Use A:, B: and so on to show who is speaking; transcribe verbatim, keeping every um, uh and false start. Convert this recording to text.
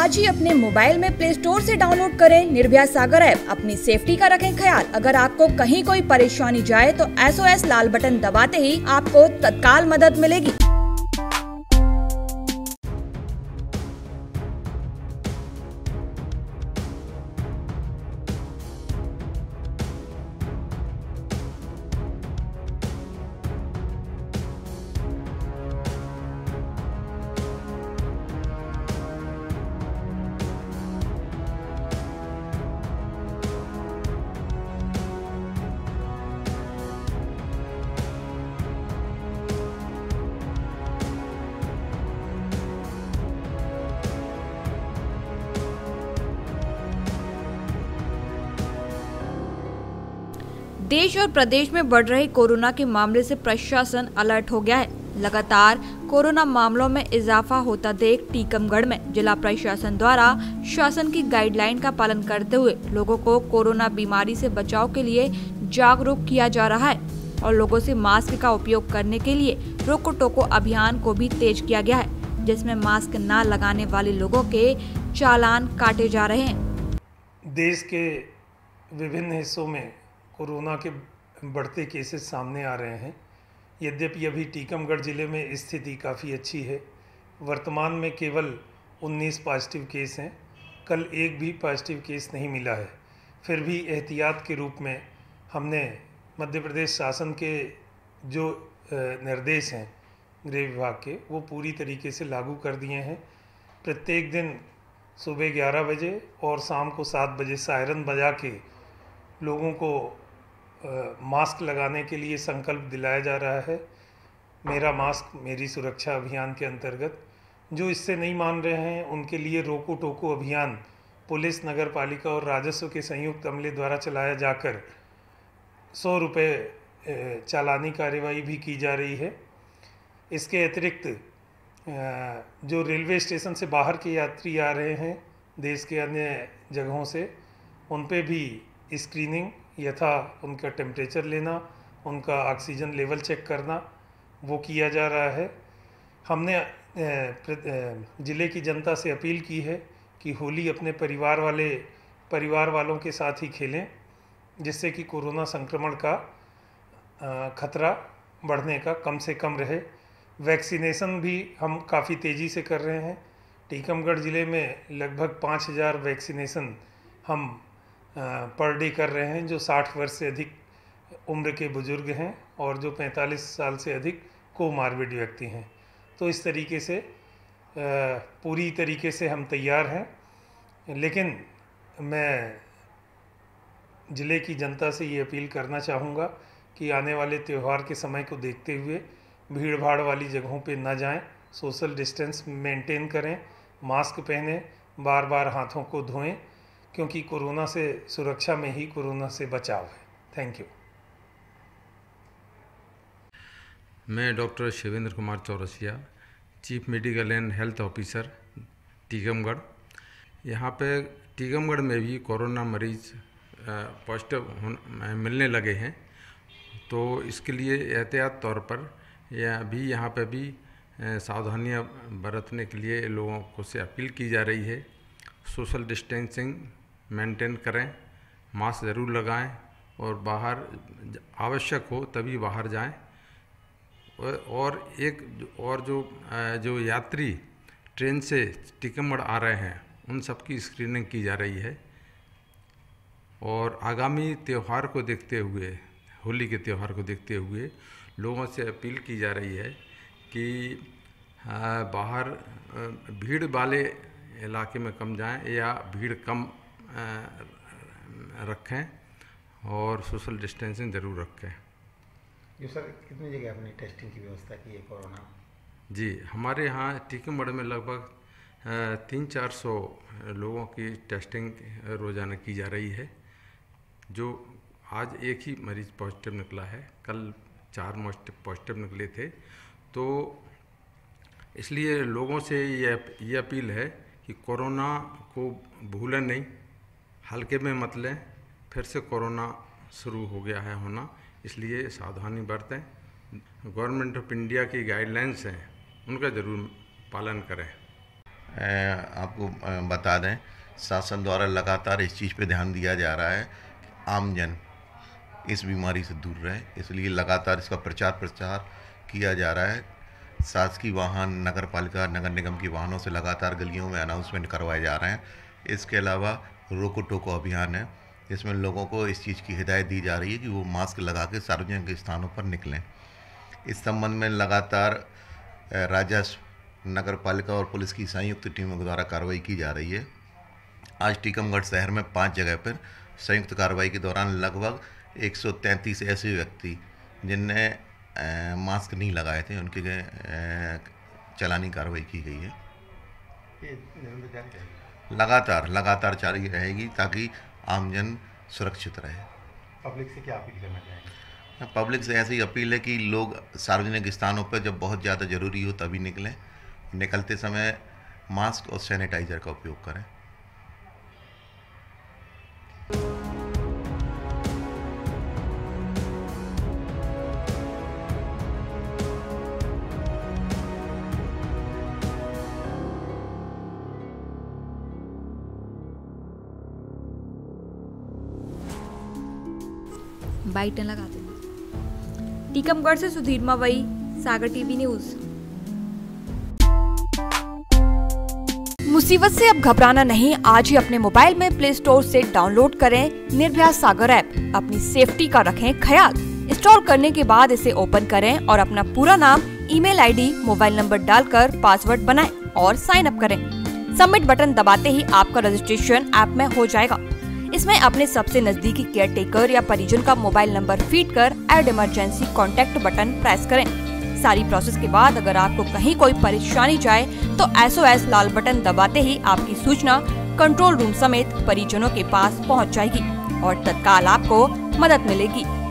A: आज ही अपने मोबाइल में प्ले स्टोर से डाउनलोड करें निर्भया सागर ऐप। अपनी सेफ्टी का रखें ख्याल। अगर आपको कहीं कोई परेशानी जाए तो एस ओ एस लाल बटन दबाते ही आपको तत्काल मदद मिलेगी। देश और प्रदेश में बढ़ रहे कोरोना के मामले से प्रशासन अलर्ट हो गया है। लगातार कोरोना मामलों में इजाफा होता देख टीकमगढ़ में जिला प्रशासन द्वारा शासन की गाइडलाइन का पालन करते हुए लोगों को कोरोना बीमारी से बचाव के लिए जागरूक किया जा रहा है और लोगों से मास्क का उपयोग करने के लिए रोको टोको अभियान को भी तेज किया गया है, जिसमें मास्क न लगाने वाले लोगों के चालान काटे जा रहे हैं।
B: देश के विभिन्न हिस्सों में कोरोना के बढ़ते केसेस सामने आ रहे हैं। यद्यपि अभी टीकमगढ़ ज़िले में स्थिति काफ़ी अच्छी है। वर्तमान में केवल उन्नीस पॉजिटिव केस हैं। कल एक भी पॉजिटिव केस नहीं मिला है। फिर भी एहतियात के रूप में हमने मध्य प्रदेश शासन के जो निर्देश हैं गृह विभाग के, वो पूरी तरीके से लागू कर दिए हैं। प्रत्येक दिन सुबह ग्यारह बजे और शाम को सात बजे सायरन बजा के लोगों को मास्क लगाने के लिए संकल्प दिलाया जा रहा है। मेरा मास्क मेरी सुरक्षा अभियान के अंतर्गत जो इससे नहीं मान रहे हैं उनके लिए रोको टोको अभियान पुलिस, नगर पालिका और राजस्व के संयुक्त अमले द्वारा चलाया जाकर सौ रुपये चालानी कार्यवाही भी की जा रही है। इसके अतिरिक्त जो रेलवे स्टेशन से बाहर के यात्री आ रहे हैं देश के अन्य जगहों से, उन पे भी स्क्रीनिंग यथा उनका टेम्परेचर लेना, उनका ऑक्सीजन लेवल चेक करना, वो किया जा रहा है। हमने ज़िले की जनता से अपील की है कि होली अपने परिवार वाले परिवार वालों के साथ ही खेलें, जिससे कि कोरोना संक्रमण का खतरा बढ़ने का कम से कम रहे। वैक्सीनेशन भी हम काफ़ी तेज़ी से कर रहे हैं। टीकमगढ़ ज़िले में लगभग पाँच हज़ार वैक्सीनेशन हम पर डे कर रहे हैं, जो साठ वर्ष से अधिक उम्र के बुजुर्ग हैं और जो पैंतालीस साल से अधिक कोमार्बिड व्यक्ति हैं। तो इस तरीके से पूरी तरीके से हम तैयार हैं। लेकिन मैं ज़िले की जनता से ये अपील करना चाहूँगा कि आने वाले त्यौहार के समय को देखते हुए भीड़ भाड़ वाली जगहों पे न जाएं, सोशल डिस्टेंस मेंटेन करें, मास्क पहनें, बार बार हाथों को धोएं, क्योंकि कोरोना से सुरक्षा में ही कोरोना से बचाव है। Thank you.
C: मैं doctor Shivendra Kumar Chaurasia, chief medical and health officer Tikamgarh. यहाँ पे टीकमगढ़ में भी कोरोना मरीज पॉजिटिव मिलने लगे हैं, तो इसके लिए एहतियात तौर पर या भी यहाँ पे भी सावधानियाँ बरतने के लिए लोगों को से अपील की जा रही है। सोशल डिस्टेंसिंग मेंटेन करें, मास्क ज़रूर लगाएं और बाहर आवश्यक हो तभी बाहर जाएं। और एक और जो जो यात्री ट्रेन से टीकमगढ़ आ रहे हैं उन सब की स्क्रीनिंग की जा रही है। और आगामी त्यौहार को देखते हुए, होली के त्यौहार को देखते हुए लोगों से अपील की जा रही है कि बाहर भीड़ वाले इलाके में कम जाएं या भीड़ कम रखें और सोशल डिस्टेंसिंग ज़रूर रखें।
D: जी सर, कितनी जगह आपने टेस्टिंग की व्यवस्था की है कोरोना?
C: जी, हमारे यहाँ टीकमगढ़ में लगभग तीन चार सौ लोगों की टेस्टिंग रोज़ाना की जा रही है। जो आज एक ही मरीज़ पॉजिटिव निकला है, कल चार पॉजिटिव निकले थे। तो इसलिए लोगों से ये ये अपील है कि कोरोना को भूलें नहीं, हल्के में मत लें। फिर से कोरोना शुरू हो गया है होना, इसलिए सावधानी बरतें। गवर्नमेंट ऑफ इंडिया की गाइडलाइंस हैं, उनका ज़रूर पालन करें।
E: आपको बता दें, शासन द्वारा लगातार इस चीज़ पे ध्यान दिया जा रहा है, आमजन इस बीमारी से दूर रहे, इसलिए लगातार इसका प्रचार प्रचार किया जा रहा है। शासकीय वाहन, नगर पालिका, नगर निगम की वाहनों से लगातार गलियों में अनाउंसमेंट करवाए जा रहे हैं। इसके अलावा रोको टोको अभियान है, इसमें लोगों को इस चीज़ की हिदायत दी जा रही है कि वो मास्क लगा के सार्वजनिक स्थानों पर निकलें। इस संबंध में लगातार राजस्व, नगर पालिका और पुलिस की संयुक्त टीमों के द्वारा कार्रवाई की जा रही है। आज टीकमगढ़ शहर में पांच जगह पर संयुक्त कार्रवाई के दौरान लगभग एक सौ तैंतीस ऐसे व्यक्ति जिनने मास्क नहीं लगाए थे, उनके चालानी कार्रवाई की गई है। लगातार लगातार जारी रहेगी ताकि आमजन सुरक्षित रहे।
D: पब्लिक से क्या अपील करना चाहेंगे?
E: पब्लिक से ऐसी अपील है कि लोग सार्वजनिक स्थानों पर जब बहुत ज़्यादा ज़रूरी हो तभी निकलें, निकलते समय मास्क और सैनिटाइज़र का उपयोग करें।
A: बाइट लगाते हैं। टीकमगढ़ से सुधीर मवई, सागर टीवी न्यूज। मुसीबत से अब घबराना नहीं, आज ही अपने मोबाइल में प्ले स्टोर से डाउनलोड करें निर्भया सागर ऐप। अपनी सेफ्टी का रखें ख्याल। इंस्टॉल करने के बाद इसे ओपन करें और अपना पूरा नाम, ईमेल आईडी, मोबाइल नंबर डालकर पासवर्ड बनाएं और साइन अप करें। सबमिट बटन दबाते ही आपका रजिस्ट्रेशन ऐप में हो जाएगा। इसमें अपने सबसे नजदीकी केयर टेकर या परिजन का मोबाइल नंबर फीड कर add emergency contact button press करें। सारी प्रोसेस के बाद अगर आपको कहीं कोई परेशानी जाए तो एस ओ एस लाल बटन दबाते ही आपकी सूचना कंट्रोल रूम समेत परिजनों के पास पहुंच जाएगी और तत्काल आपको मदद मिलेगी।